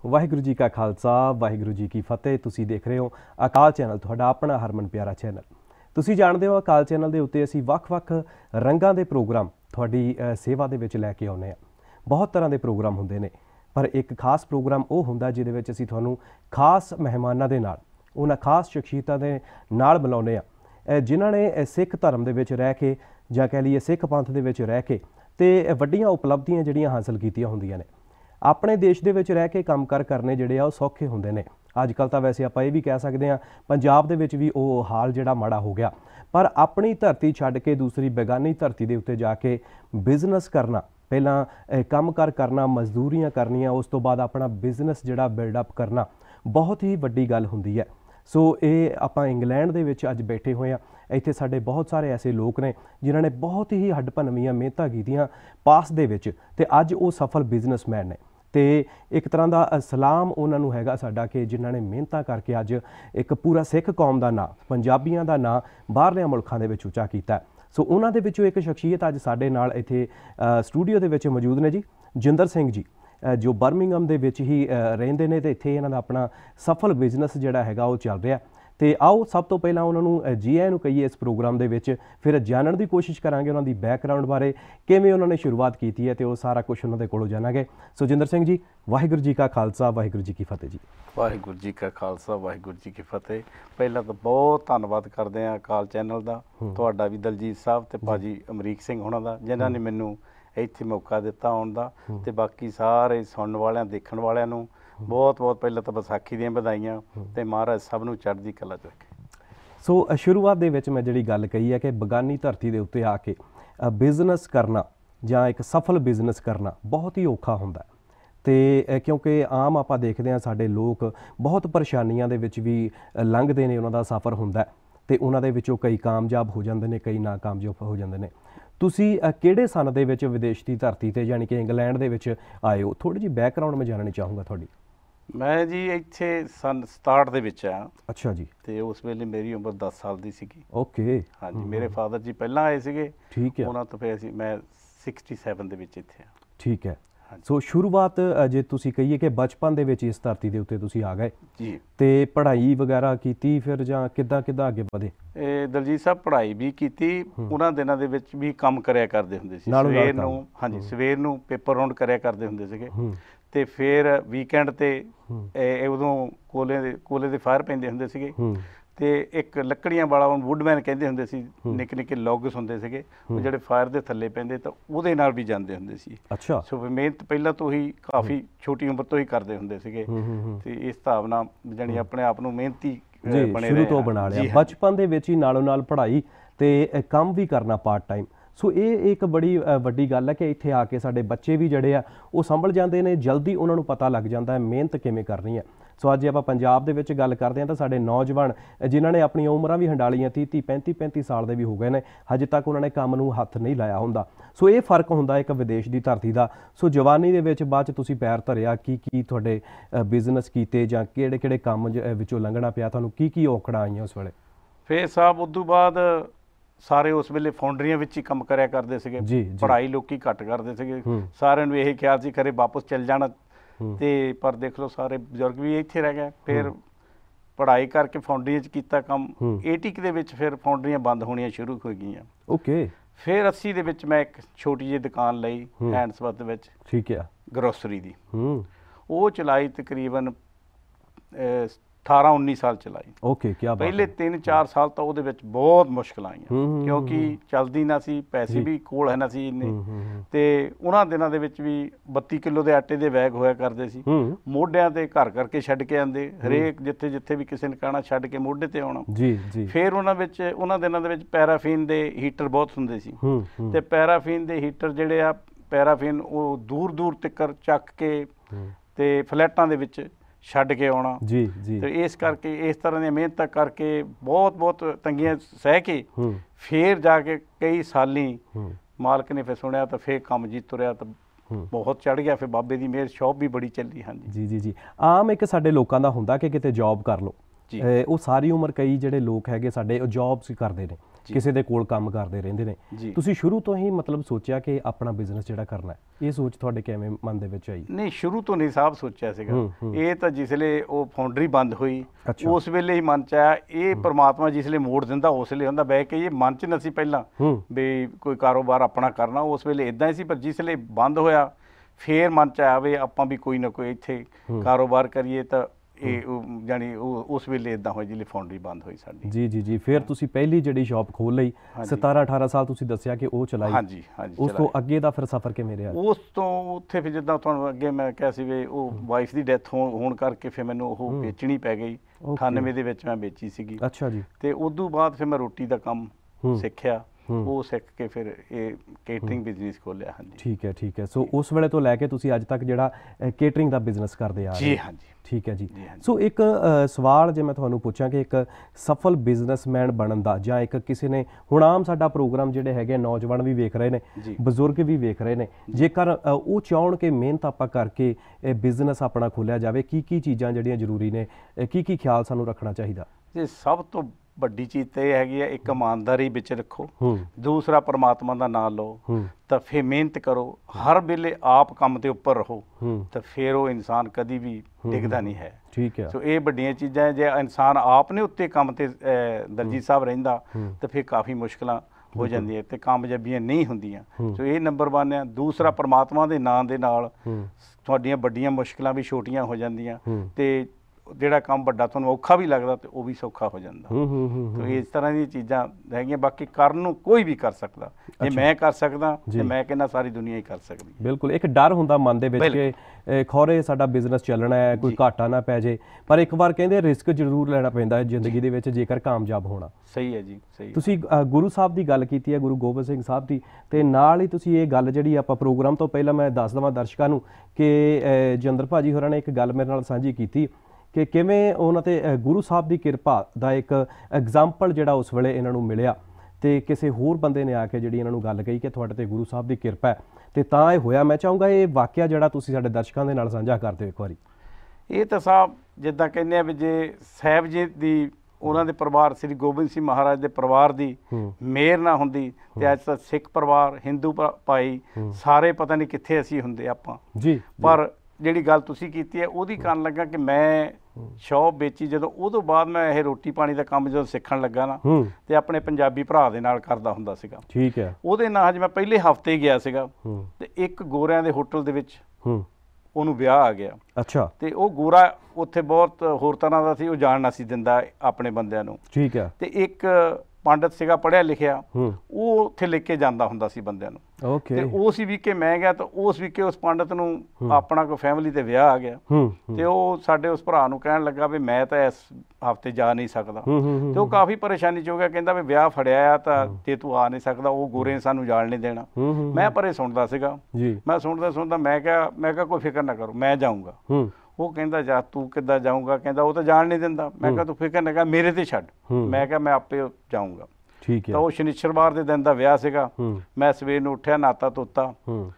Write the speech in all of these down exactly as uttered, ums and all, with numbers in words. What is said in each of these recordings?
वाहिगुरू जी का खालसा वाहिगुरू जी की फतेह। तुसी देख रहे हो अकाल चैनल, तुहाडा अपना हरमन प्यारा चैनल। तुसी जानते हो अकाल चैनल के उत्ते असीं वख-वख रंगां दे प्रोग्राम तुहाडी सेवा दे विच लैके आउंदे आ। बहुत तरह के प्रोग्राम हुंदे ने, पर एक खास प्रोग्राम वो हुंदा जिहदे विच असीं तुहानूं खास मेहमानां दे नाल, उन्हां खास शख्सियतां दे नाल मिलाउने आ जिन्हां ने सिख धर्म दे विच रह के जां कह लईए सिख पंथ दे विच रह के ते वड्डियां उपलब्धियां जिहड़ियां हासिल कीतियां हुंदियां ने। अपने देश दे विच रह के काम कर करने जिहड़े आ सौखे हुंदे ने। अजकल तो वैसे आपां ये भी कह सकते हैं पंजाब दे विच भी वो हाल जिहड़ा माड़ा हो गया, पर अपनी धरती छड्ड के दूसरी बेगानी धरती दे उत्ते जाके बिजनेस करना, पहला काम कर करना, मजदूरियां करनियां, उस तो बाद अपना बिजनेस जिहड़ा बिल्डअप करना बहुत ही वड्डी गल हुंदी है। सो ये आपां इंग्लैंड दे विच अज बैठे हुए हैं। इत्थे साडे बहुत सारे ऐसे लोग ने जिन्हां ने बहुत ही हड्ड भनवीआं मेहनतां कीतियां पास दे विच ते अज वो सफल बिजनेसमैन ने। ते एक तरह का सलाम उन्होंने हैगा साडा कि जिन्होंने मेहनत करके अज एक पूरा सिख कौम का नाम, पंजाबियों का नाम बाहरले मुल्कों के विच उच्चा कीता है। सो उन्होंने विचों एक शख्सियत अज साडे नाल इत्थे स्टूडियो के विच मौजूद ने जी, जिंदर सिंह जी, जो बर्मिंघम दे विच ही रहिंदे ने ते इत्थे इन्हां दा अपना सफल बिजनेस जिहड़ा हैगा वो चल रहा। तो आओ सब तो पहला उन्होंने जी आए कहीए इस प्रोग्राम के विच, फिर जानने की कोशिश करांगे उन्होंने बैकग्राउंड बारे, किवें उन्होंने शुरुआत की है, तो सारा कुछ उन्होंने कोलों जानांगे। सो जिंदर सिंह जी, वाहिगुरू जी का खालसा वाहिगुरू जी की फतेह जी। वाहिगुरू जी का खालसा वाहिगुरू जी की फतेह। पहला तो बहुत धन्नवाद करते हैं अकाल चैनल का, तुहाडा भी दलजीत साहब ते भाजी अमरीक सिंह होना दा, जिन्हां ने मैनू इत्थे मौका दिता आउण दा, ते बाकी सारे सुनने वालियां देखण वालियां नूं बहुत बहुत पहले तो विसाखी दी बधाइयां ते महाराज सब नूं चढ़दी कला च रखे। सो शुरुआत दे विच मैं जिहड़ी गल कही है कि बगानी धरती दे उत्ते आके बिजनेस करना जां एक सफल बिजनेस करना बहुत ही औखा हुंदा है। ते क्योंकि आम आपां देखदे हां साडे लोक बहुत परेशानियां दे विच भी लंघदे ने, उन्हां दा सफ़र हुंदा है ते उन्हां दे विचों कई कामयाब हो जांदे ने, कई नाकामयाब हो जांदे ने। तुसी किहड़े सन दे विच विदेश की धरती ते यानी कि इंग्लैंड दे विच आए हो? थोड़ी जी बैकग्राउंड मैं जाननी चाहूँगा तुहाडी। मैं जी इत्थे सन सताहठ दे विच आ। अच्छा जी। ते उस वेले मेरी उम्र दस साल दी सीगी। ओके। हाँ जी, मेरे फादर जी पहलां आए सीगे। ठीक है। उन्हां तो फिर असीं मैं सड़सठ दे विच इत्थे आ। ठीक है। सो शुरुआत जे तुसी कहिए कि बचपन दे विच इस धरती दे उत्ते तुसी आ गए जी, ते पढ़ाई वगैरह कीती फिर जां किद्दां किद्दां अगे वधे? ए दलजीत साहब पढ़ाई भी कीती, उन्हां दिनां दे विच भी काम करिया करदे हुंदे सी। सवेर नूं हाँ जी सवेर नूं पेपर राउंड करिया करदे हुंदे सीगे, ते फिर वीकेंड ते उदों कोले दे कोले दे फायर पैंदे हुंदे सीगे, ते एक लकड़ियां वाला वुडमैन कहंदे हुंदे सी, निक्के निक्के लॉग्स हुंदे सीगे वो जिहड़े फायर दे थल्ले पैंदे तां उहदे नाल भी जांदे हुंदे सी। अच्छा। सो मेहनत पहलां तो ही काफ़ी छोटी उम्र तो ही करदे हुंदे सीगे, ते इस हिसाब नाल जानी अपने आप नूं मेहनती बने शुरू तो बना लिया। बचपन दे विच ही नालों नाल पढ़ाई ते काम भी करना पार्ट टाइम। सो ये एक बड़ी वड्डी गल है कि इत्थे आके साडे बच्चे भी जिहड़े आ वो संभल जाते हैं, जल्दी उन्होंने पता लग जाता है मेहनत किवें करनी है। सो अज आपां पंजाब दे विच गल करते हैं तो साडे नौजवान जिन्हां ने अपनी उमरां भी हंडालियां तीह तीह पैंती पैंती साल दे भी हो गए ने, हजे तक उन्होंने काम नूं हत्थ नहीं लाया हुंदा। सो ये फर्क हुंदा एक विदेश की धरती का। सो जवानी दे विच बाद च तुसीं पैर धरिया, की की तुहाडे बिजनेस कीते जां किहड़े किहड़े काम विचों लंघना पिया, तुहानूं की की औकड़ां आईयां उस वेले? फिर साहब उस तों बाद सारे उस वेले फाउंडरियां विच ही काम करिया करदे सीगे, पढ़ाई लोकी घट करदे सीगे, सारिआं नूं यही ख्याल सी खरे वापस चल जाना, ते पर देख लो सारे बजुर्ग भी इत्थे रह गए। फिर पढ़ाई करके फाउंडरियां च कीता काम, एटी दे विच फिर फाउंडरियां बंद होणियां शुरू हो गईयां। ओके। फिर अस्सी दे विच मैं एक छोटी जी दुकान लई हैंडसवर्थ दे विच, ठीक है, ग्रोसरी दी, वो चलाई तकरीबन अठारह उन्नीस साल चलाई। ओके, क्या बात। पहले तीन चार साल तो वो बहुत मुश्किल आईयां, क्योंकि चलदी ना सी, पैसे भी कोल है ना सी इन्ने, ते उन्हां दिनां दे विच भी बत्ती किलो दे आटे दे बैग होया करदे सी, मोढिਆਂ ते घर करके छड्ड के आंदे, हरेक जिथे जिथे भी किसी ने कहना छड्ड के मोढे ते आउणा जी जी। फिर उन्हां विच उन्हां दिनां दे विच पैराफीन दे हीटर बहुत हुंदे सी, ते पैराफीन दे हीटर जिहड़े आ पैराफीन वो दूर दूर तक चक के ते फ्लैटां दे विच छड्ड के आउणा जी जी। तो इस करके इस तरह दी मेहनत करके बहुत बहुत तंगियां सह के फिर जाके कई साली मालक ने फिर सुनिया तो फिर काम जी तुरिया तो बहुत चढ़ गया, फिर बाबे दी मेहर शॉप भी बड़ी चली। हाँ जी जी जी। आम एक साडे लोकां दा हुंदा कि किते जॉब कर लो, वो सारी उम्र कई जिहड़े लोक हैगे साडे जॉब्स करदे ने, ਕਿਸੇ ਦੇ ਕੋਲ ਕੰਮ ਕਰਦੇ ਰਹਿੰਦੇ ਨੇ। ਤੁਸੀਂ ਸ਼ੁਰੂ ਤੋਂ ਹੀ ਮਤਲਬ ਸੋਚਿਆ ਕਿ ਆਪਣਾ ਬਿਜ਼ਨਸ ਜਿਹੜਾ ਕਰਨਾ ਹੈ, ਇਹ ਸੋਚ ਤੁਹਾਡੇ ਕਿਵੇਂ ਮਨ ਦੇ ਵਿੱਚ ਆਈ? ਨਹੀਂ, ਸ਼ੁਰੂ ਤੋਂ ਨਹੀਂ ਸਾਹਿਬ ਸੋਚਿਆ ਸੀਗਾ ਇਹ ਤਾਂ। ਜਿਸਲੇ ਉਹ ਫਾਊਂਡਰੀ ਬੰਦ ਹੋਈ ਉਸ ਵੇਲੇ ਹੀ ਮਨ ਚ ਆਇਆ, ਇਹ ਪਰਮਾਤਮਾ ਜਿਸਲੇ ਮੋੜ ਦਿੰਦਾ ਉਸ ਵੇਲੇ ਹੁੰਦਾ। ਬਹਿ ਕੇ ਇਹ ਮਨ ਚ ਨਹੀਂ ਸੀ ਪਹਿਲਾਂ ਵੀ ਕੋਈ ਕਾਰੋਬਾਰ ਆਪਣਾ ਕਰਨਾ, ਉਸ ਵੇਲੇ ਇਦਾਂ ਹੀ ਸੀ। ਪਰ ਜਿਸਲੇ ਬੰਦ ਹੋਇਆ ਫੇਰ ਮਨ ਚ ਆਇਆ ਵੀ ਆਪਾਂ ਵੀ ਕੋਈ ਨਾ ਕੋਈ ਇੱਥੇ ਕਾਰੋਬਾਰ ਕਰੀਏ। ਤਾਂ ਇਹ ਜਾਨੀ ਉਸ ਵੇਲੇ ਇਦਾਂ ਹੋਈ ਜਿਲੇ ਫਾਊਂਡਰੀ ਬੰਦ ਹੋਈ ਸਾਡੀ। ਜੀ ਜੀ ਜੀ ਫਿਰ ਤੁਸੀਂ ਪਹਿਲੀ ਜਿਹੜੀ ਸ਼ਾਪ ਖੋਲ ਲਈ, ਸਤਾਰਾਂ ਅਠਾਰਾਂ ਸਾਲ ਤੁਸੀਂ ਦੱਸਿਆ ਕਿ ਉਹ ਚਲਾਈ। ਹਾਂਜੀ ਹਾਂਜੀ। ਉਸ ਤੋਂ ਅੱਗੇ ਦਾ ਫਿਰ ਸਫ਼ਰ ਕਿਵੇਂ ਰਿਹਾ? ਉਸ ਤੋਂ ਉੱਥੇ ਫਿਰ ਜਿੱਦਾਂ ਤੁਹਾਨੂੰ ਅੱਗੇ ਮੈਂ ਕਿਹਾ ਸੀ ਵੀ ਉਹ ਵਾਈਫ ਦੀ ਡੈਥ ਹੋਣ ਕਰਕੇ ਫਿਰ ਮੈਨੂੰ ਉਹ ਵੇਚਣੀ ਪੈ ਗਈ। ਅਠਾਨਵੇਂ ਦੇ ਵਿੱਚ ਮੈਂ ਵੇਚੀ ਸੀਗੀ। ਅੱਛਾ ਜੀ। ਤੇ ਉਦੋਂ ਬਾਅਦ ਫਿਰ ਮੈਂ ਰੋਟੀ ਦਾ ਕੰਮ ਸਿੱਖਿਆ, ਉਹ ਸਿੱਖ ਕੇ ਫਿਰ ਇਹ ਕੇਟਰਿੰਗ ਬਿਜ਼ਨਸ ਖੋਲਿਆ। ਹਾਂਜੀ ਠੀਕ ਹੈ ਠੀਕ ਹੈ। ਸੋ ਉਸ ਵੇਲੇ ਤੋਂ ਲੈ ਕੇ ਤੁਸੀਂ ਅੱਜ ਤੱਕ ਜਿਹੜਾ ਕੇਟਰਿੰਗ ਦਾ ਬਿਜ਼ਨਸ ਕਰਦੇ ਆ ਰਹੇ? ਜੀ ਹਾਂਜੀ। ਠੀਕ ਹੈ ਜੀ। ਸੋ ਇੱਕ ਸਵਾਲ ਜੇ ਮੈਂ ਤੁਹਾਨੂੰ ਪੁੱਛਾਂ ਕਿ ਇੱਕ ਸਫਲ ਬਿਜ਼ਨਸਮੈਨ ਬਣਨ ਦਾ, ਜਾਂ ਇੱਕ ਕਿਸੇ ਨੇ ਹੁਣ ਆਮ ਸਾਡਾ ਪ੍ਰੋਗਰਾਮ ਜਿਹੜੇ ਹੈਗੇ ਨੌਜਵਾਨ ਵੀ ਵੇਖ ਰਹੇ ਨੇ, ਬਜ਼ੁਰਗ ਵੀ ਵੇਖ ਰਹੇ ਨੇ, ਜੇਕਰ ਉਹ ਚਾਹਣ ਕਿ ਮਿਹਨਤ ਆਪਾਂ ਕਰਕੇ ਇਹ ਬਿਜ਼ਨਸ ਆਪਣਾ ਖੋਲ੍ਹਿਆ ਜਾਵੇ, ਕੀ ਕੀ ਚੀਜ਼ਾਂ ਜਿਹੜੀਆਂ ਜ਼ਰੂਰੀ ਨੇ, ਕੀ ਕੀ ਖਿਆਲ ਸਾਨੂੰ ਰੱਖਣਾ ਚਾਹੀਦਾ? ਜੀ ਸਭ ਤੋਂ ਵੱਡੀ ਚੀਜ਼ ਤਾਂ ਇਹ ਹੈਗੀ ਹੈ, ਇੱਕ ਇਮਾਨਦਾਰੀ ਵਿੱਚ ਰੱਖੋ, ਦੂਸਰਾ ਪਰਮਾਤਮਾ ਦਾ ਨਾਮ ਲਓ, ਤਾਂ ਫਿਰ ਮਿਹਨਤ ਕਰੋ, ਹਰ ਵੇਲੇ ਆਪ ਕੰਮ ਦੇ ਉੱਪਰ ਰਹੋ, ਤਾਂ ਫਿਰ ਉਹ ਇਨਸਾਨ ਕਦੀ ਵੀ ਡਿੱਗਦਾ ਨਹੀਂ ਹੈ। ਠੀਕ ਹੈ। ਸੋ ਇਹ ਵੱਡੀਆਂ ਚੀਜ਼ਾਂ। ਜੇ ਇਨਸਾਨ ਆਪ ਨੇ ਉੱਤੇ ਕੰਮ ਤੇ ਦਰਜੀ ਸਾਹਿਬ ਰਹਿੰਦਾ ਤਾਂ ਫਿਰ ਕਾਫੀ ਮੁਸ਼ਕਲਾਂ ਹੋ ਜਾਂਦੀਆਂ ਤੇ ਕਾਮਯਾਬੀਆਂ ਨਹੀਂ ਹੁੰਦੀਆਂ। ਸੋ ਇਹ ਨੰਬਰ ਵਨ ਆ। ਦੂਸਰਾ ਪਰਮਾਤਮਾ ਦੇ ਨਾਂ ਦੇ ਨਾਲ ਤੁਹਾਡੀਆਂ ਵੱਡੀਆਂ ਮੁਸ਼ਕਲਾਂ ਵੀ ਛੋਟੀਆਂ ਹੋ ਜਾਂਦੀਆਂ, ਤੇ ਜਿਹੜਾ ਕੰਮ ਵੱਡਾ ਤੁਹਾਨੂੰ ਔਖਾ ਵੀ ਲੱਗਦਾ ਤੇ ਉਹ ਵੀ ਸੌਖਾ ਹੋ ਜਾਂਦਾ। ਤੋ ਇਸ ਤਰ੍ਹਾਂ ਦੀਆਂ ਚੀਜ਼ਾਂ ਹੈਗੀਆਂ। ਬਾਕੀ ਕਰਨ ਨੂੰ ਕੋਈ ਵੀ ਕਰ ਸਕਦਾ, ਜੇ ਮੈਂ ਕਰ ਸਕਦਾ ਤੇ ਮੈਂ ਕਹਿੰਦਾ ਸਾਰੀ ਦੁਨੀਆ ਹੀ ਕਰ ਸਕਦੀ। ਬਿਲਕੁਲ। ਇੱਕ ਡਰ ਹੁੰਦਾ ਮਨ ਦੇ ਵਿੱਚ ਕਿ ਖੌਰੇ ਸਾਡਾ ਬਿਜ਼ਨਸ ਚੱਲਣਾ ਹੈ, ਕੋਈ ਘਾਟਾ ਨਾ ਪੈ ਜੇ, ਪਰ ਇੱਕ ਵਾਰ ਕਹਿੰਦੇ ਰਿਸਕ ਜ਼ਰੂਰ ਲੈਣਾ ਪੈਂਦਾ ਹੈ ਜ਼ਿੰਦਗੀ ਦੇ ਵਿੱਚ ਜੇਕਰ ਕਾਮਯਾਬ ਹੋਣਾ। ਸਹੀ ਹੈ ਜੀ, ਸਹੀ। ਤੁਸੀਂ ਗੁਰੂ ਸਾਹਿਬ ਦੀ ਗੱਲ ਕੀਤੀ ਹੈ, ਗੁਰੂ ਗੋਬਿੰਦ ਸਿੰਘ ਸਾਹਿਬ ਦੀ, ਤੇ ਨਾਲ ਹੀ ਤੁਸੀਂ ਇਹ ਗੱਲ ਜਿਹੜੀ ਆਪਾਂ ਪ੍ਰੋਗਰਾਮ ਤੋਂ ਪਹਿਲਾਂ ਮੈਂ ਦੱਸ ਦੇਵਾਂ ਦਰਸ਼ਕਾਂ ਨੂੰ ਕਿ ਜਿੰਦਰ ਭਾਜੀ ਹੋਰਾਂ ਨੇ ਇੱਕ ਗੱਲ ਮੇਰੇ ਨਾਲ ਸਾਂਝੀ ਕੀਤੀ ਕਿ ਕਿਵੇਂ ਉਹਨਾਂ 'ਤੇ ਗੁਰੂ ਸਾਹਿਬ ਦੀ ਕਿਰਪਾ ਦਾ ਇੱਕ ਐਗਜ਼ਾਮਪਲ ਜਿਹੜਾ ਉਸ ਵੇਲੇ ਇਹਨਾਂ ਨੂੰ ਮਿਲਿਆ, ਤੇ ਕਿਸੇ ਹੋਰ ਬੰਦੇ ਨੇ ਆ ਕੇ ਜਿਹੜੀ ਇਹਨਾਂ ਨੂੰ ਗੱਲ ਕਹੀ ਕਿ ਤੁਹਾਡੇ 'ਤੇ ਗੁਰੂ ਸਾਹਿਬ ਦੀ ਕਿਰਪਾ ਹੈ, ਤੇ ਤਾਂ ਇਹ ਹੋਇਆ। ਮੈਂ ਚਾਹੂੰਗਾ ਇਹ ਵਾਕਿਆ ਜਿਹੜਾ ਤੁਸੀਂ ਸਾਡੇ ਦਰਸ਼ਕਾਂ ਦੇ ਨਾਲ ਸਾਂਝਾ ਕਰ ਦਿਓ ਇੱਕ ਵਾਰੀ। ਇਹ ਤਾਂ ਸਾਹਿਬ ਜਿੱਦਾਂ ਕਹਿੰਦੇ ਆ ਵੀ ਜੇ ਸਾਹਿਬ ਜੀ ਦੀ, ਉਹਨਾਂ ਦੇ ਪਰਿਵਾਰ ਸ੍ਰੀ ਗੋਬਿੰਦ ਸਿੰਘ ਮਹਾਰਾਜ ਦੇ ਪਰਿਵਾਰ ਦੀ ਮਿਹਰ ਨਾ ਹੁੰਦੀ ਤੇ ਅੱਜ ਤਾਂ ਸਿੱਖ ਪਰਿਵਾਰ, ਹਿੰਦੂ ਭਾਈ ਸਾਰੇ ਪਤਾ ਨਹੀਂ ਕਿੱਥੇ ਅਸੀਂ ਹੁੰਦੇ ਆਪਾਂ ਜੀ। ਪਰ ਜਿਹੜੀ ਗੱਲ ਤੁਸੀਂ ਕੀਤੀ ਹੈ ਉਹਦੀ ਕਰਨ ਲੱਗਾ ਕਿ ਮੈਂ ਸ਼ੌਪ ਵੇਚੀ ਜਦੋਂ, ਉਦੋਂ ਬਾਅਦ ਮੈਂ ਇਹ ਰੋਟੀ ਪਾਣੀ ਦਾ ਕੰਮ ਜਦੋਂ ਸਿੱਖਣ ਲੱਗਾ ਨਾ, ਤੇ ਆਪਣੇ ਪੰਜਾਬੀ ਭਰਾ ਦੇ ਨਾਲ ਕਰਦਾ ਹੁੰਦਾ ਸੀਗਾ। ਠੀਕ ਹੈ। ਉਹਦੇ ਨਾਲ ਅੱਜ ਮੈਂ ਪਹਿਲੇ ਹਫ਼ਤੇ ਗਿਆ ਸੀਗਾ ਤੇ ਇੱਕ ਗੋਰਿਆਂ ਦੇ ਹੋਟਲ ਦੇ ਵਿੱਚ ਉਹਨੂੰ ਵਿਆਹ ਆ ਗਿਆ। ਅੱਛਾ। ਤੇ ਉਹ ਗੋਰਾ ਉੱਥੇ ਬਹੁਤ ਹੋਰ ਤਰ੍ਹਾਂ ਦਾ ਸੀ, ਉਹ ਜਾਣ ਨਾ ਸੀ ਦਿੰਦਾ ਆਪਣੇ ਬੰਦਿਆਂ ਨੂੰ। ਠੀਕ ਹੈ। ਤੇ ਇੱਕ ਪੰਡਤ ਸੀਗਾ ਪੜ੍ਹਿਆ ਲਿਖਿਆ, ਉਹ ਉੱਥੇ ਲੈ ਕੇ ਜਾਂਦਾ ਹੁੰਦਾ ਸੀ ਬੰਦਿਆਂ ਨੂੰ। ਓਕੇ। ਤੇ ਉਸ ਵੀਕੇ ਮੈਂ ਗਿਆ ਤਾਂ ਉਸ ਵੀਕੇ ਉਸ ਪੰਡਤ ਨੂੰ ਆਪਣਾ ਕੋਈ ਫੈਮਿਲੀ ਤੇ ਵਿਆਹ ਆ ਗਿਆ, ਤੇ ਉਹ ਸਾਡੇ ਉਸ ਭਰਾ ਨੂੰ ਕਹਿਣ ਲੱਗਾ ਵੀ ਮੈਂ ਤਾਂ ਇਸ ਹਫ਼ਤੇ ਜਾ ਨਹੀਂ ਸਕਦਾ। ਤੇ ਉਹ ਕਾਫੀ ਪਰੇਸ਼ਾਨੀ 'ਚ ਹੋ ਗਿਆ, ਕਹਿੰਦਾ ਵੀ ਵਿਆਹ ਫੜਿਆ ਆ ਤਾਂ ਜੇ ਤੂੰ ਆ ਨਹੀਂ ਸਕਦਾ, ਉਹ ਗੋਰੇ ਨੇ ਸਾਨੂੰ ਜਾਣ ਨਹੀਂ ਦੇਣਾ। ਮੈਂ ਪਰੇ ਸੁਣਦਾ ਸੀਗਾ, ਮੈਂ ਸੁਣਦਾ ਸੁਣਦਾ ਮੈਂ ਕਿਹਾ ਮੈਂ ਕਿਹਾ ਕੋਈ ਫਿਕਰ ਨਾ ਕਰੋ, ਮੈਂ ਜਾਊਂਗਾ। ਉਹ ਕਹਿੰਦਾ ਜਾ, ਤੂੰ ਕਿੱਦਾਂ ਜਾਊਂਗਾ? ਕਹਿੰਦਾ ਉਹ ਤਾਂ ਜਾਣ ਨਹੀਂ ਦਿੰਦਾ। ਮੈਂ ਕਿਹਾ ਤੂੰ ਫਿਕਰ ਨਾ ਕਰ, ਮੇਰੇ ਤੇ ਛੱਡ। ਮੈਂ ਕਿਹਾ ਮੈਂ ਆਪੇ ਜਾਊਂਗਾ। ਠੀਕ ਹੈ। ਤਾਂ ਉਹ ਸ਼ਨੀਚਰਵਾਰ ਦੇ ਦਿਨ ਦਾ ਵਿਆਹ ਸੀਗਾ। ਮੈਂ ਸਵੇਰ ਨੂੰ ਉੱਠਿਆ, ਨਾਤਾ ਧੋਤਾ,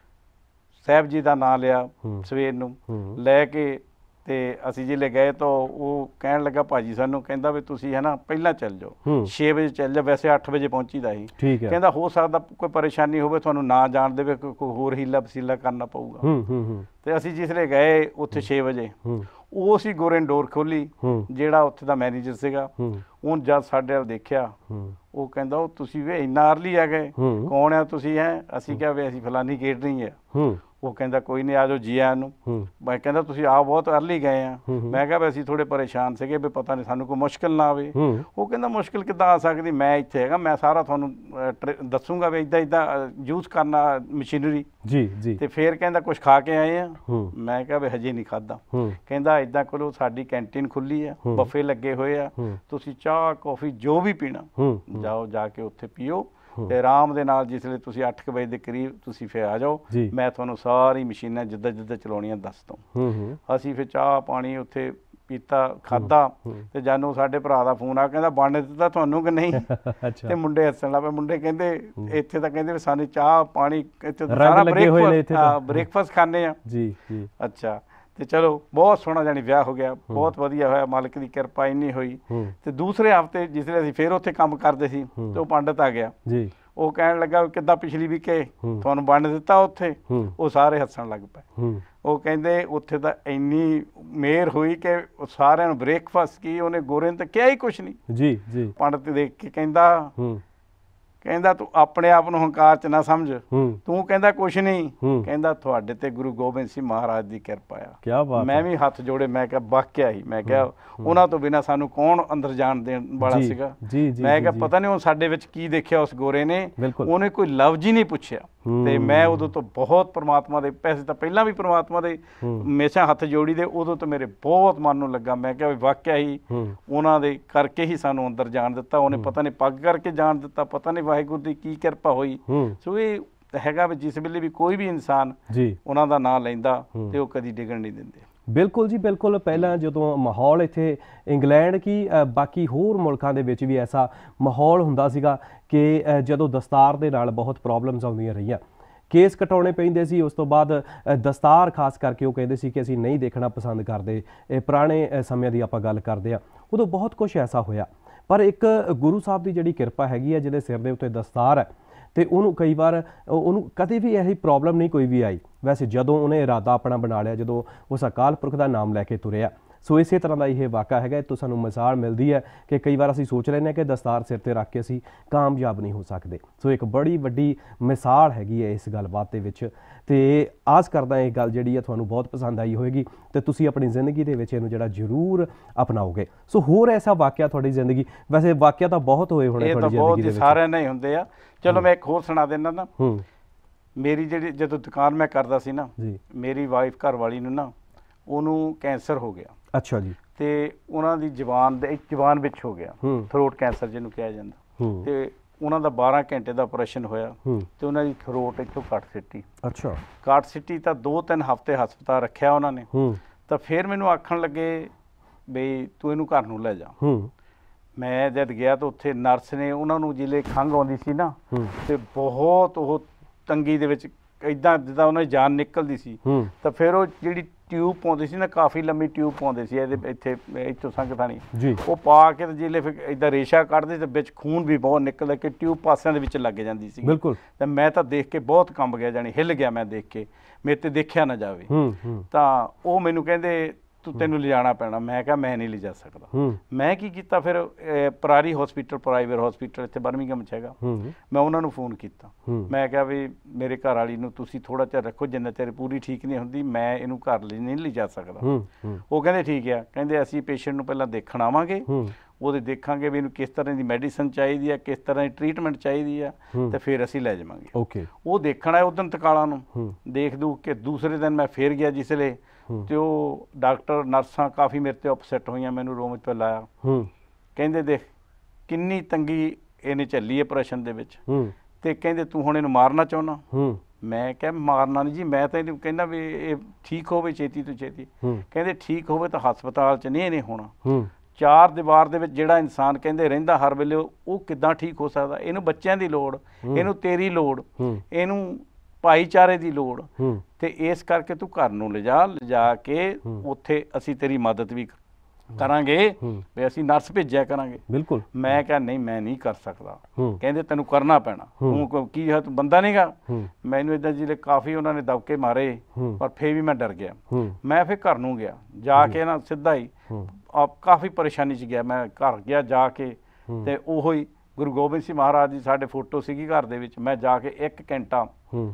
ਸਾਹਿਬ ਜੀ ਦਾ ਨਾਂ ਲਿਆ ਸਵੇਰ ਨੂੰ ਲੈ ਕੇ, ਤੇ ਅਸੀਂ ਜਿਲੇ ਗਏ ਤਾਂ ਉਹ ਕਹਿਣ ਲੱਗਾ ਭਾਜੀ ਸਾਨੂੰ, ਕਹਿੰਦਾ ਵੀ ਤੁਸੀਂ ਹੈ ਨਾ ਪਹਿਲਾਂ ਚੱਲ ਜਾਓ, ਛੇ ਵਜੇ ਚੱਲ ਜਾਓ। ਵੈਸੇ ਅੱਠ ਵਜੇ ਪਹੁੰਚੀਦਾ ਸੀ। ਠੀਕ ਹੈ। ਕਹਿੰਦਾ ਹੋ ਸਕਦਾ ਕੋਈ ਪਰੇਸ਼ਾਨੀ ਹੋਵੇ, ਤੁਹਾਨੂੰ ਨਾ ਜਾਣ ਦੇਵੇ, ਕੋਈ ਹੋਰ ਹੀਲਾ ਵਸੀਲਾ ਕਰਨਾ ਪਊਗਾ। ਤੇ ਅਸੀਂ ਜਿਸਲੇ ਗਏ ਉੱਥੇ ਛੇ ਵਜੇ, ਉਹ ਅਸੀਂ ਗੋਰੇ ਨੇ ਡੋਰ ਖੋਲੀ, ਜਿਹੜਾ ਉੱਥੇ ਦਾ ਮੈਨੇਜਰ ਸੀਗਾ। ਉਹ ਜਦ ਸਾਡੇ ਵੱਲ ਦੇਖਿਆ, ਉਹ ਕਹਿੰਦਾ ਉਹ ਤੁਸੀਂ ਵੀ ਇੰਨਾ ਅਰਲੀ ਆ ਗਏ, ਕੌਣ ਆ ਤੁਸੀਂ? ਹੈ ਅਸੀਂ ਕਿਹਾ ਵੀ ਅਸੀਂ ਫਲਾਨੀ ਕੇਟਰਿੰਗ ਹੈ। ਉਹ ਕਹਿੰਦਾ ਕੋਈ ਨਹੀਂ, ਆ ਜਾਓ ਜੀ ਆਇਆਂ ਨੂੰ। ਮੈਂ ਕਹਿੰਦਾ ਤੁਸੀਂ ਆ ਬਹੁਤ ਅਰਲੀ ਗਏ ਆ। ਮੈਂ ਕਿਹਾ ਵੀ ਅਸੀਂ ਥੋੜੇ ਪਰੇਸ਼ਾਨ ਸੀਗੇ ਵੀ ਪਤਾ ਨਹੀਂ ਸਾਨੂੰ ਕੋਈ ਮੁਸ਼ਕਿਲ ਨਾ ਆਵੇ। ਉਹ ਕਹਿੰਦਾ ਮੁਸ਼ਕਿਲ ਕਿੱਦਾਂ ਆ ਸਕਦੀ, ਮੈਂ ਇੱਥੇ ਹੈਗਾ, ਮੈਂ ਸਾਰਾ ਤੁਹਾਨੂੰ ਦੱਸੂਗਾ ਵੀ ਇੱਦਾਂ ਇੱਦਾਂ ਯੂਜ਼ ਕਰਨਾ ਮਸ਼ੀਨਰੀ ਜੀ ਜੀ। ਤੇ ਫਿਰ ਕਹਿੰਦਾ ਕੁਛ ਖਾ ਕੇ ਆਏ ਆ? ਮੈਂ ਕਿਹਾ ਵੀ ਹਜੇ ਨਹੀਂ ਖਾਧਾ। ਕਹਿੰਦਾ ਇੱਦਾਂ ਕਰੋ, ਸਾਡੀ ਕੈਂਟੀਨ ਖੁੱਲੀ ਆ, ਬੱਫੇ ਲੱਗੇ ਹੋਏ ਆ, ਤੁਸੀਂ ਚਾਹ ਕੌਫੀ ਜੋ ਵੀ ਪੀਣਾ ਜਾਓ, ਜਾ ਕੇ ਉੱਥੇ ਪੀਓ, ਤੇ ਆਰਾਮ ਦੇ ਨਾਲ ਜਿਸ ਵੇਲੇ ਤੁਸੀਂ ਅੱਠ ਕੁ ਵਜੇ ਦੇ ਕਰੀਬ ਤੁਸੀਂ ਫਿਰ ਆ ਜਾਓ, ਮੈਂ ਤੁਹਾਨੂੰ ਸਾਰੀ ਮਸ਼ੀਨਾਂ ਜਿੱਦਾਂ ਜਿੱਦਾਂ ਚਲਾਉਣੀਆਂ ਦੱਸ ਦਊਂ। ਅਸੀਂ ਫਿਰ ਚਾਹ ਪਾਣੀ ਉੱਥੇ ਪੀਤਾ, ਖਾਧਾ, ਤੇ ਜਾਨੂੰ ਸਾਡੇ ਭਰਾ ਦਾ ਫੋਨ ਆ, ਕਹਿੰਦਾ ਬਣ ਦਿੱਤਾ ਤੁਹਾਨੂੰ ਕਿ ਨਹੀਂ? ਤੇ ਮੁੰਡੇ ਹੱਸਣ ਲੱਗ ਪਏ। ਮੁੰਡੇ ਕਹਿੰਦੇ ਇੱਥੇ ਤਾਂ ਕਹਿੰਦੇ ਵੀ ਸਾਨੂੰ ਚਾਹ ਪਾਣੀ ਇੱਥੇ ਸਾਰਾ ਬ੍ਰੇਕਫਾਸਟ ਬ੍ਰੇਕਫਾਸਟ ਖਾਂਦੇ ਆ ਜੀ। ਅੱਛਾ। ਤੇ ਚਲੋ ਬਹੁਤ ਸੋਹਣਾ ਜਾਣੀ ਵਿਆਹ ਹੋ ਗਿਆ, ਬਹੁਤ ਵਧੀਆ ਹੋਇਆ, ਮਾਲਕ ਦੀ ਕਿਰਪਾ ਇੰਨੀ ਹੋਈ। ਤੇ ਦੂਸਰੇ ਹਫ਼ਤੇ ਜਿਸਲੇ ਅਸੀਂ ਫਿਰ ਉੱਥੇ ਕੰਮ ਕਰਦੇ ਸੀ ਤੇ ਉਹ ਪੰਡਤ ਆ ਗਿਆ ਜੀ, ਉਹ ਕਹਿਣ ਲੱਗਾ ਕਿੱਦਾਂ ਪਿਛਲੀ ਵੀਕੇ ਤੁਹਾਨੂੰ ਵੰਡ ਦਿੱਤਾ ਉੱਥੇ? ਉਹ ਸਾਰੇ ਹੱਸਣ ਲੱਗ ਪਏ। ਉਹ ਕਹਿੰਦੇ ਉੱਥੇ ਤਾਂ ਇੰਨੀ ਮਿਹਰ ਹੋਈ ਕਿ ਸਾਰਿਆਂ ਨੂੰ ਬ੍ਰੇਕਫਾਸਟ ਕੀ, ਉਹਨੇ ਗੋਰੇ ਨੇ ਤਾਂ ਕਿਹਾ ਹੀ ਕੁਛ ਨਹੀਂ ਜੀ ਜੀ। ਪੰਡਤ ਦੇਖ ਕੇ ਕਹਿੰਦਾ ਕਹਿੰਦਾ ਤੂੰ ਆਪਣੇ ਆਪ ਨੂੰ ਹੰਕਾਰ ਚ ਨਾ ਸਮਝ, ਤੂੰ ਕਹਿੰਦਾ ਕੁਛ ਨਹੀਂ, ਕਹਿੰਦਾ ਤੁਹਾਡੇ ਤੇ ਗੁਰੂ ਗੋਬਿੰਦ ਸਿੰਘ ਮਹਾਰਾਜ ਦੀ ਕਿਰਪਾ ਆ। ਕਿਆ ਬਾਤ। ਮੈਂ ਵੀ ਹੱਥ ਜੋੜੇ, ਮੈਂ ਕਿਹਾ ਵਾਕਿਆ ਹੀ, ਮੈਂ ਕਿਹਾ ਉਹਨਾਂ ਤੋਂ ਬਿਨਾਂ ਸਾਨੂੰ ਕੌਣ ਅੰਦਰ ਜਾਣ ਦੇਣ ਵਾਲਾ ਸੀਗਾ। ਮੈਂ ਕਿਹਾ ਪਤਾ ਨਹੀਂ ਉਹ ਸਾਡੇ ਵਿੱਚ ਕੀ ਦੇਖਿਆ ਉਸ ਗੋਰੇ ਨੇ, ਉਹਨੇ ਕੋਈ ਲਫ਼ਜ਼ ਹੀ ਨਹੀਂ ਪੁੱਛਿਆ। ਤੇ ਮੈਂ ਉਦੋਂ ਤੋਂ ਬਹੁਤ ਪ੍ਰਮਾਤਮਾ ਦੇ, ਪੈਸੇ ਤਾਂ ਪਹਿਲਾਂ ਵੀ ਪ੍ਰਮਾਤਮਾ ਦੇ ਹਮੇਸ਼ਾ ਹੱਥ ਜੋੜੀ ਦੇ, ਉਦੋਂ ਤੋਂ ਮੇਰੇ ਬਹੁਤ ਮਨ ਨੂੰ ਲੱਗਾ। ਮੈਂ ਕਿਹਾ ਵਾਕਿਆ ਹੀ ਉਹਨਾਂ ਦੇ ਕਰਕੇ ਹੀ ਸਾਨੂੰ ਅੰਦਰ ਜਾਣ ਦਿੱਤਾ, ਉਹਨੇ ਪਤਾ ਨਹੀਂ ਪੱਗ ਕਰਕੇ ਜਾਣ ਦਿੱਤਾ, ਪਤਾ ਨਹੀਂ ਵਾਹਿਗੁਰੂ ਦੀ ਕੀ ਕਿਰਪਾ ਹੋਈ। ਸੋ ਇਹ ਹੈਗਾ ਵੀ ਜਿਸ ਵੇਲੇ ਵੀ ਕੋਈ ਵੀ ਇਨਸਾਨ ਉਹਨਾਂ ਦਾ ਨਾਂ ਲੈਂਦਾ ਤੇ ਉਹ ਕਦੀ ਡਿੱਗਣ ਨਹੀਂ ਦਿੰਦੇ। ਬਿਲਕੁਲ ਜੀ ਬਿਲਕੁਲ। ਪਹਿਲਾਂ ਜਦੋਂ ਮਾਹੌਲ ਇੱਥੇ ਇੰਗਲੈਂਡ ਕੀ ਬਾਕੀ ਹੋਰ ਮੁਲਕਾਂ ਦੇ ਵਿੱਚ ਵੀ ਐਸਾ ਮਾਹੌਲ ਹੁੰਦਾ ਸੀਗਾ ਕਿ ਜਦੋਂ ਦਸਤਾਰ ਦੇ ਨਾਲ ਬਹੁਤ ਪ੍ਰੋਬਲਮਸ ਆਉਂਦੀਆਂ ਰਹੀਆਂ, ਕੇਸ ਕਟਾਉਣੇ ਪੈਂਦੇ ਸੀ। ਉਸ ਤੋਂ ਬਾਅਦ ਦਸਤਾਰ ਖਾਸ ਕਰਕੇ ਉਹ ਕਹਿੰਦੇ ਸੀ ਕਿ ਅਸੀਂ ਨਹੀਂ ਦੇਖਣਾ ਪਸੰਦ ਕਰਦੇ। ਇਹ ਪੁਰਾਣੇ ਸਮਿਆਂ ਦੀ ਆਪਾਂ ਗੱਲ ਕਰਦੇ ਹਾਂ, ਉਦੋਂ ਬਹੁਤ ਕੁਛ ਐਸਾ ਹੋਇਆ। ਪਰ ਇੱਕ ਗੁਰੂ ਸਾਹਿਬ ਦੀ ਜਿਹੜੀ ਕਿਰਪਾ ਹੈਗੀ ਹੈ, ਜਿਹਦੇ ਸਿਰ ਦੇ ਉੱਤੇ ਦਸਤਾਰ ਹੈ, ਤੇ ਉਹਨੂੰ ਕਈ ਵਾਰ ਉਹਨੂੰ ਕਦੇ ਵੀ ਇਹੀ ਪ੍ਰੋਬਲਮ ਨਹੀਂ ਕੋਈ ਵੀ ਆਈ। ਵੈਸੇ ਜਦੋਂ ਉਹਨੇ ਇਰਾਦਾ ਆਪਣਾ ਬਣਾ ਲਿਆ, ਜਦੋਂ ਉਸ ਅਕਾਲ ਪੁਰਖ ਦਾ ਨਾਮ ਲੈ ਕੇ ਤੁਰਿਆ, ਸੋ ਇਸੇ ਤਰ੍ਹਾਂ ਦਾ ਇਹ ਵਾਕਾ ਹੈਗਾ। ਇਹ ਤੋਂ ਸਾਨੂੰ ਮਿਸਾਲ ਮਿਲਦੀ ਹੈ ਕਿ ਕਈ ਵਾਰ ਅਸੀਂ ਸੋਚ ਲੈਂਦੇ ਹਾਂ ਕਿ ਦਸਤਾਰ ਸਿਰ 'ਤੇ ਰੱਖ ਕੇ ਅਸੀਂ ਕਾਮਯਾਬ ਨਹੀਂ ਹੋ ਸਕਦੇ। ਸੋ ਇੱਕ ਬੜੀ ਵੱਡੀ ਮਿਸਾਲ ਹੈਗੀ ਹੈ ਇਸ ਗੱਲਬਾਤ ਦੇ ਵਿੱਚ। ਤੇ ਆਸ ਕਰਦਾ ਇਹ ਗੱਲ ਜਿਹੜੀ ਹੈ ਤੁਹਾਨੂੰ ਬਹੁਤ ਪਸੰਦ ਆਈ ਹੋਏਗੀ ਤੇ ਤੁਸੀਂ ਆਪਣੀ ਜ਼ਿੰਦਗੀ ਦੇ ਵਿੱਚ ਇਹਨੂੰ ਜਿਹੜਾ ਜ਼ਰੂਰ ਅਪਣਾਓਗੇ। ਸੋ ਹੋਰ ਐਸਾ ਵਾਕਿਆ ਤੁਹਾਡੀ ਜ਼ਿੰਦਗੀ, ਵੈਸੇ ਵਾਕਿਆ ਤਾਂ ਬਹੁਤ ਹੋਏ ਹੋਣੇ ਤੁਹਾਡੀ ਜ਼ਿੰਦਗੀ ਦੇ ਵਿੱਚ, ਸਾਰਿਆਂ ਨਾਲ ਹੀ ਹੁੰਦੇ ਆ। ਚਲੋ ਮੈਂ ਇੱਕ ਹੋਰ ਸੁਣਾ ਦਿੰਦਾ ਨਾ। ਮੇਰੀ ਜਿਹੜੀ ਜਦੋਂ ਦੁਕਾਨ ਮੈਂ ਕਰਦਾ ਸੀ ਨਾ, ਮੇਰੀ ਵਾਈਫ ਘਰ ਵਾਲੀ ਨੂੰ ਨਾ ਉਹਨੂੰ ਕੈਂਸਰ ਹੋ ਗਿਆ। ਅੱਛਾ ਜੀ। ਤੇ ਉਹਨਾਂ ਦੀ ਜ਼ੁਬਾਨ ਦੇ ਜ਼ੁਬਾਨ ਵਿੱਚ ਹੋ ਗਿਆ, ਥਰੋਟ ਕੈਂਸਰ ਜਿਹਨੂੰ ਕਿਹਾ ਜਾਂਦਾ। ਤੇ ਉਹਨਾਂ ਦਾ ਬਾਰਾਂ ਘੰਟੇ ਦਾ ਆਪਰੇਸ਼ਨ ਹੋਇਆ ਤੇ ਉਹਨਾਂ ਦੀ ਥਰੋਟ ਇੱਥੋਂ ਕੱਟ ਸਿੱਟੀ। ਅੱਛਾ। ਕੱਟ ਸਿੱਟੀ ਤਾਂ ਦੋ ਤਿੰਨ ਹਫ਼ਤੇ ਹਸਪਤਾਲ ਰੱਖਿਆ ਉਹਨਾਂ ਨੇ। ਤਾਂ ਫਿਰ ਮੈਨੂੰ ਆਖਣ ਲੱਗੇ ਬਈ ਤੂੰ ਇਹਨੂੰ ਘਰ ਨੂੰ ਲੈ ਜਾ। ਮੈਂ ਜਦ ਗਿਆ ਤਾਂ ਉੱਥੇ ਨਰਸ ਨੇ ਉਹਨਾਂ ਨੂੰ ਜਿਲੇ ਖੰਘ ਆਉਂਦੀ ਸੀ ਨਾ, ਤੇ ਬਹੁਤ ਉਹ ਤੰਗੀ ਦੇ ਵਿੱਚ ਇੱਦਾਂ ਜਿੱਦਾਂ ਉਹਨਾਂ ਦੀ ਜਾਨ ਨਿਕਲਦੀ ਸੀ। ਤਾਂ ਫਿਰ ਉਹ ਜਿਹੜੀ ਟਿਊਬ ਪਾਉਂਦੇ ਸੀ ਨਾ, ਕਾਫੀ ਲੰਮੀ ਟਿਊਬ ਪਾਉਂਦੇ ਸੀ ਇਹਦੇ ਇੱਥੇ ਇੱਥੋਂ ਸੰਗਤਾਣੀ, ਉਹ ਪਾ ਕੇ ਤੇ ਜਿਲੇ ਫਿਰ ਇੱਦਾਂ ਰੇਸ਼ਾ ਕੱਢਦੇ ਤੇ ਵਿੱਚ ਖੂਨ ਵੀ ਬਹੁਤ ਨਿਕਲਦਾ ਕਿ ਟਿਊਬ ਪਾਸਿਆਂ ਦੇ ਵਿੱਚ ਲੱਗ ਜਾਂਦੀ ਸੀ। ਬਿਲਕੁਲ। ਤੇ ਮੈਂ ਤਾਂ ਦੇਖ ਕੇ ਬਹੁਤ ਕੰਬ ਗਿਆ, ਜਾਣੀ ਹਿੱਲ ਗਿਆ ਮੈਂ ਦੇਖ ਕੇ, ਮੇਰੇ ਤੇ ਦੇਖਿਆ ਨਾ ਜਾਵੇ। ਤਾਂ ਉਹ ਮੈਨੂੰ ਕਹਿੰਦੇ ਤੂੰ ਤੈਨੂੰ ਲਿਜਾਣਾ ਪੈਣਾ। ਮੈਂ ਕਿਹਾ ਮੈਂ ਨਹੀਂ ਲਿਜਾ ਸਕਦਾ। ਮੈਂ ਕੀ ਕੀਤਾ ਫਿਰ, ਪਰਾਰੀ ਹਸਪੀਟਲ ਪ੍ਰਾਈਵੇਟ ਹਸਪੀਟਲ ਇੱਥੇ ਬਰਮਿੰਘਮ 'ਚ ਹੈਗਾ, ਮੈਂ ਉਹਨਾਂ ਨੂੰ ਫੋਨ ਕੀਤਾ। ਮੈਂ ਕਿਹਾ ਵੀ ਮੇਰੇ ਘਰ ਵਾਲੀ ਨੂੰ ਤੁਸੀਂ ਥੋੜ੍ਹਾ ਚਿਰ ਰੱਖੋ, ਜਿੰਨਾ ਚਿਰ ਪੂਰੀ ਠੀਕ ਨਹੀਂ ਹੁੰਦੀ ਮੈਂ ਇਹਨੂੰ ਘਰ ਲਈ ਨਹੀਂ ਲਿਜਾ ਸਕਦਾ। ਉਹ ਕਹਿੰਦੇ ਠੀਕ ਆ, ਕਹਿੰਦੇ ਅਸੀਂ ਪੇਸ਼ੈਂਟ ਨੂੰ ਪਹਿਲਾਂ ਦੇਖਣ ਆਵਾਂਗੇ, ਉਹਦੇ ਦੇਖਾਂਗੇ ਵੀ ਇਹਨੂੰ ਕਿਸ ਤਰ੍ਹਾਂ ਦੀ ਮੈਡੀਸਨ ਚਾਹੀਦੀ ਆ, ਕਿਸ ਤਰ੍ਹਾਂ ਦੀ ਟਰੀਟਮੈਂਟ ਚਾਹੀਦੀ ਆ, ਤੇ ਫਿਰ ਅਸੀਂ ਲੈ ਜਾਵਾਂਗੇ। ਓਕੇ। ਉਹ ਦੇਖਣ ਆਏ ਉਦੋਂ ਤਕਾਲਾਂ ਨੂੰ, ਦੇਖ ਦੂਖ ਕੇ ਦੂਸਰੇ ਦਿਨ ਮੈਂ ਫਿਰ ਗਿਆ ਜਿਸਲੇ, ਤੇ ਉਹ ਡਾਕਟਰ ਨਰਸਾਂ ਕਾਫੀ ਮੇਰੇ ਤੇ ਅਪਸੈਟ ਹੋਈਆਂ, ਮੈਨੂੰ ਰੂਮ 'ਚ ਪੈ ਲਾਇਆ। ਕਹਿੰਦੇ ਦੇਖ ਕਿੰਨੀ ਤੰਗੀ ਇਹਨੇ ਝੱਲੀ ਆਪਰੇਸ਼ਨ ਦੇ ਵਿੱਚ, ਤੇ ਕਹਿੰਦੇ ਤੂੰ ਹੁਣ ਇਹਨੂੰ ਮਾਰਨਾ ਚਾਹੁੰਦਾ? ਮੈਂ ਕਿਹਾ ਮਾਰਨਾ ਨਹੀਂ ਜੀ, ਮੈਂ ਤਾਂ ਇਹਨੂੰ ਕਹਿੰਦਾ ਵੀ ਇਹ ਠੀਕ ਹੋਵੇ ਛੇਤੀ ਤੋਂ ਛੇਤੀ। ਕਹਿੰਦੇ ਠੀਕ ਹੋਵੇ ਤਾਂ ਹਸਪਤਾਲ 'ਚ ਨਹੀਂ ਇਹਨੇ ਹੋਣਾ। ਚਾਰ ਦੀਵਾਰ ਦੇ ਵਿੱਚ ਜਿਹੜਾ ਇਨਸਾਨ ਕਹਿੰਦੇ ਰਹਿੰਦਾ ਹਰ ਵੇਲੇ, ਉਹ ਕਿੱਦਾਂ ਠੀਕ ਹੋ ਸਕਦਾ? ਇਹਨੂੰ ਬੱਚਿਆਂ ਦੀ ਲੋੜ, ਇਹਨੂੰ ਤੇਰੀ ਲੋੜ, ਇਹਨੂੰ ਭਾਈਚਾਰੇ ਦੀ ਲੋੜ, ਤੇ ਇਸ ਕਰਕੇ ਤੂੰ ਘਰ ਨੂੰ ਲਿਜਾ। ਲਿਜਾ ਕੇ ਉੱਥੇ ਅਸੀਂ ਤੇਰੀ ਮਦਦ ਵੀ ਕਰਾਂਗੇ, ਵੀ ਅਸੀਂ ਨਰਸ ਭੇਜਿਆ ਕਰਾਂਗੇ। ਬਿਲਕੁਲ। ਮੈਂ ਕਿਹਾ ਨਹੀਂ ਮੈਂ ਨਹੀਂ ਕਰ ਸਕਦਾ। ਕਹਿੰਦੇ ਤੈਨੂੰ ਕਰਨਾ ਪੈਣਾ, ਤੂੰ ਕੀ ਹੈ ਤੂੰ ਬੰਦਾ ਨਹੀਂਗਾ। ਮੈਨੂੰ ਇੱਦਾਂ ਜਿਹੜੇ ਕਾਫੀ ਉਹਨਾਂ ਨੇ ਦਬਕੇ ਮਾਰੇ, ਪਰ ਫਿਰ ਵੀ ਮੈਂ ਡਰ ਗਿਆ। ਮੈਂ ਫਿਰ ਘਰ ਨੂੰ ਗਿਆ, ਜਾ ਕੇ ਨਾ ਸਿੱਧਾ ਹੀ ਕਾਫੀ ਪਰੇਸ਼ਾਨੀ 'ਚ ਗਿਆ। ਮੈਂ ਘਰ ਗਿਆ ਜਾ ਕੇ, ਤੇ ਉਹੋ ਹੀ ਗੁਰੂ ਗੋਬਿੰਦ ਸਿੰਘ ਮਹਾਰਾਜ ਦੀ ਸਾਡੇ ਫੋਟੋ ਸੀਗੀ ਘਰ ਦੇ ਵਿੱਚ। ਮੈਂ ਜਾ ਕੇ ਇੱਕ ਘੰਟਾ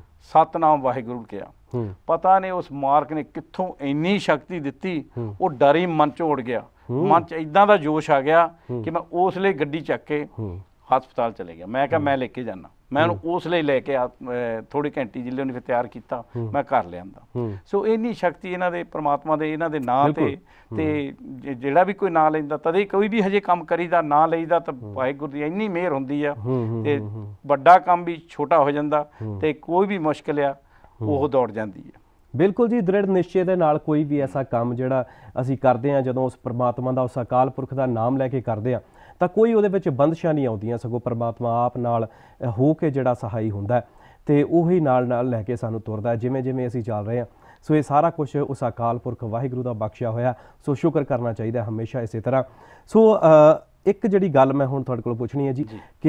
ਸਤਨਾਮ ਵਾਹਿਗੁਰੂ ਕਿਹਾ। ਪਤਾ ਨਹੀਂ ਉਸ ਮਾਲਕ ਨੇ ਕਿੱਥੋਂ ਇੰਨੀ ਸ਼ਕਤੀ ਦਿੱਤੀ, ਉਹ ਡਰ ਹੀ ਮਨ 'ਚ ਉੜ ਗਿਆ। ਮਨ 'ਚ ਇੱਦਾਂ ਦਾ ਜੋਸ਼ ਆ ਗਿਆ ਕਿ ਮੈਂ ਉਸ ਲਈ ਗੱਡੀ ਚੱਕ ਕੇ ਹਸਪਤਾਲ ਚਲੇ ਗਿਆ। ਮੈਂ ਕਿਹਾ ਮੈਂ ਲੈ ਕੇ ਜਾਣਾ। ਮੈਂ ਉਹਨੂੰ ਉਸ ਲਈ ਲੈ ਕੇ ਥੋੜ੍ਹੀ ਘੰਟੀ ਜਿਲੇ ਉਹਨੇ ਫਿਰ ਤਿਆਰ ਕੀਤਾ, ਮੈਂ ਘਰ ਲਿਆਂਦਾ। ਸੋ ਇੰਨੀ ਸ਼ਕਤੀ ਇਹਨਾਂ ਦੇ ਪ੍ਰਮਾਤਮਾ ਦੇ ਇਹਨਾਂ ਦੇ ਨਾਂ ਤੇ, ਤੇ ਜਿਹੜਾ ਵੀ ਕੋਈ ਨਾਂ ਲੈਂਦਾ ਤਦੇ ਕੋਈ ਵੀ ਹਜੇ ਕੰਮ ਕਰੀਦਾ ਨਾਂ ਲਈਦਾ ਤਾਂ ਵਾਹਿਗੁਰੂ ਦੀ ਇੰਨੀ ਮਿਹਰ ਹੁੰਦੀ ਆ, ਤੇ ਵੱਡਾ ਕੰਮ ਵੀ ਛੋਟਾ ਹੋ ਜਾਂਦਾ, ਤੇ ਕੋਈ ਵੀ ਮੁਸ਼ਕਿਲ ਆ ਉਹ ਦੌੜ ਜਾਂਦੀ ਹੈ। ਬਿਲਕੁਲ ਜੀ। ਦ੍ਰਿੜ ਨਿਸ਼ਚੇ ਦੇ ਨਾਲ ਕੋਈ ਵੀ ਐਸਾ ਕੰਮ ਜਿਹੜਾ ਅਸੀਂ ਕਰਦੇ ਹਾਂ, ਜਦੋਂ ਉਸ ਪਰਮਾਤਮਾ ਦਾ, ਉਸ ਅਕਾਲ ਪੁਰਖ ਦਾ ਨਾਮ ਲੈ ਕੇ ਕਰਦੇ ਹਾਂ, ਤਾਂ ਕੋਈ ਉਹਦੇ ਵਿੱਚ ਬੰਦਸ਼ਾਂ ਨਹੀਂ ਆਉਂਦੀਆਂ, ਸਗੋਂ ਪਰਮਾਤਮਾ ਆਪ ਨਾਲ ਹੋ ਕੇ ਜਿਹੜਾ ਸਹਾਈ ਹੁੰਦਾ, ਤੇ ਉਹੀ ਨਾਲ ਨਾਲ ਲੈ ਕੇ ਸਾਨੂੰ ਤੁਰਦਾ। ਜਿਵੇਂ ਜਿਵੇਂ ਅਸੀਂ ਚੱਲ ਰਹੇ ਹਾਂ सो ये सारा कुछ उस अकाल पुरख वाहिगुरू का बख्शिया होया, सो शुक्र करना चाहिए हमेशा इस तरह। सो एक जिहड़ी गल मैं हुण तुहाडे कोलों पुछणी है जी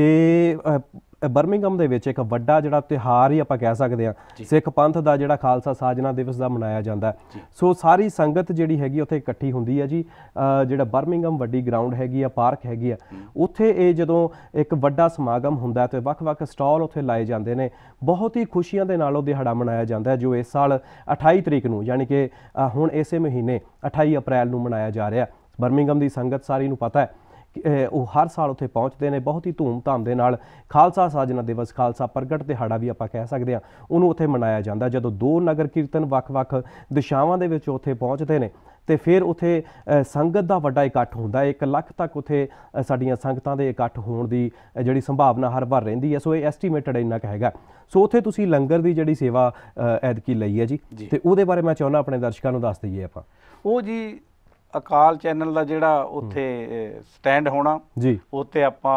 कि बर्मिंघम दे विच एक वड्डा जिहड़ा तिहार ही आपां कह सकदे हां सिख पंथ दा जिहड़ा खालसा साजना दिवस दा मनाया जांदा है। सो सारी संगत जिहड़ी हैगी उत्थे इकट्ठी हुंदी है जी, जिहड़ा बर्मिंघम वड्डी ग्राउंड हैगी आ, पार्क हैगी आ, उत्थे ये जदों एक वड्डा समागम हुंदा ते वख-वख स्टॉल उत्थे लाए जांदे ने, बहुत ही खुशियां दे नाल ओह दिहाड़ा मनाया जांदा है, जो इस साल अठाई तरीक नूं यानी कि हुण इसे महीने अठाई अप्रैल नूं मनाया जा रहा। बर्मिंघम दी संगत सारी नूं पता है ਉਹ हर साल उत्थे पहुँचते हैं, बहुत ही धूम धाम के नाल खालसा साजना दिवस खालसा प्रगट दिहाड़ा भी आपां कह सकते हैं उन्होंने उत्थे मनाया जाता। जदों दो नगर कीर्तन वख-वख दिशावां दे विच उत्थे पहुँचते हैं तो फिर उत्थे संगत का वड्डा इकट्ठ हुंदा, एक लख तक उत्थे साडीआं संगतां दे इकट्ठ होण दी जिहड़ी संभावना हर वार रहिंदी है। सो ये एस्टीमेटेड इन्ना क हैगा। सो उत्थे तुसीं लंगर की जिहड़ी सेवा ऐदकी लई है जी, ते उहदे बारे मैं चाहुंदा अपने दर्शकां नूं दस दईए आपां। ਉਹ जी अकाल चैनल का जिहड़ा उत्थे स्टैंड होना जी, उत्ते आपां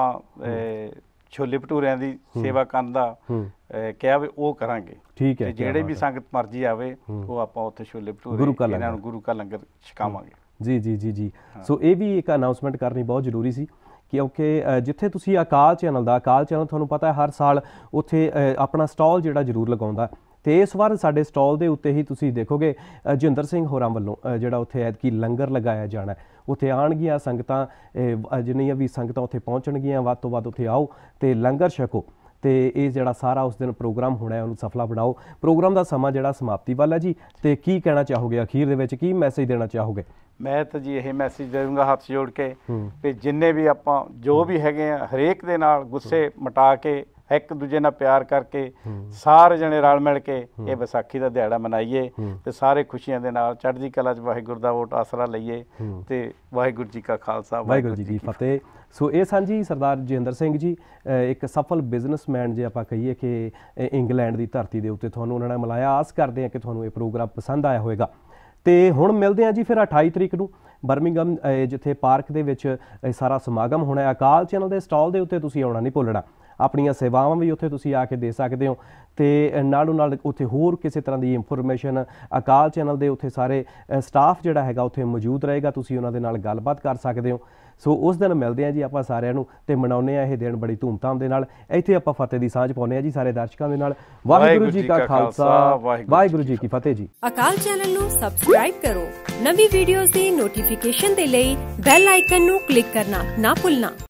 छोले भटूरियां दी सेवा करन दा कहा भी वो करांगे। ठीक है, जिहड़े भी संगत मर्जी आवे वो आपां उत्थे छोले भटूरे इन्हां नूं गुरु का लंगर छकावांगे। जी जी जी जी सो ये भी एक अनाउंसमेंट करनी बहुत जरूरी सी, क्योंकि जिथे तुसीं अकाल चैनल दा अकाल चैनल तुहानूं पता है हर साल उत्थे अपना स्टॉल जिहड़ा जरूर लगाउंदा, तो इस वार साडे स्टॉल के उत्ते ही तुसीं देखोगे जिंदर सिंह होरां वल्लों जिहड़ा उत्थे ऐतकी लंगर लगाया जाना है। उत्थे आउणगीआं संगतां, जिन्नियां भी संगतां उत्थे पहुंचणगीआं वध तों वध उत्थे आओ ते लंगर छको, तो ये जिहड़ा सारा उस दिन प्रोग्राम होना है उन्होंने सफला बनाओ। प्रोग्राम का समा जिहड़ा समाप्ति वाला जी, तो की कहना चाहोगे अखीर दे विच की मैसेज देना चाहोगे? मैं तो जी यही मैसेज दूंगा हाथ जोड़ के भी जिन्ने भी आपां जो भी हैगे हरेक दे नाल गुस्से मटा के एक दूजे नाल प्यार करके सारे जने रल मिल के ये विसाखी का दिहाड़ा मनाइए ते सारे खुशियां दे नाल चढ़दी कला च वाहिगुरू दा वोट आसरा लईए ते वाहिगुरू जी का खालसा वाहिगुरू जी की फतेह। सो ये सन जी सरदार जिंदर सिंह जी, एक सफल बिजनेसमैन जे आपां कहिए कि इंग्लैंड की धरती के उत्ते तुहानूं उन्होंने मिलाया। आस करते हैं कि तुहानूं ये प्रोग्राम पसंद आया होएगा। तो हुण मिलते हैं जी फिर अठाई तरीक नूं बर्मिंघम जिथे पार्क दे विच सारा समागम होना है। अकाल चैनल के स्टॉल के उत्ते तुसीं आउणा नहीं भुल्लणा, अपनियां सेवावां भी उत्थे तुसीं आके दे सकते हो, तो नालों नाल उत्थे होर किसी तरह की इंफॉर्मेशन अकाल चैनल के उत्थे सारे स्टाफ जिहड़ा हैगा उत्थे मौजूद रहेगा, तुसीं उन्हां दे नाल गलबात कर सकते हो। सो उस दिन मिलते हैं जी आपां सारिआं नूं ते मनाउने आ ये दिन बड़ी धूमधाम दे नाल। इत्थे आपां फतेह दी सांझ पाउने आ जी सारे दर्शकां दे नाल। वाहिगुरू जी का खालसा वाहिगुरू जी की फतेह जी। अकाल चैनल नूं सबसक्राइब करो, नवी वीडियोज़ दी नोटिफिकेशन दे लई बैल आइकन नूं क्लिक करना ना भुलना।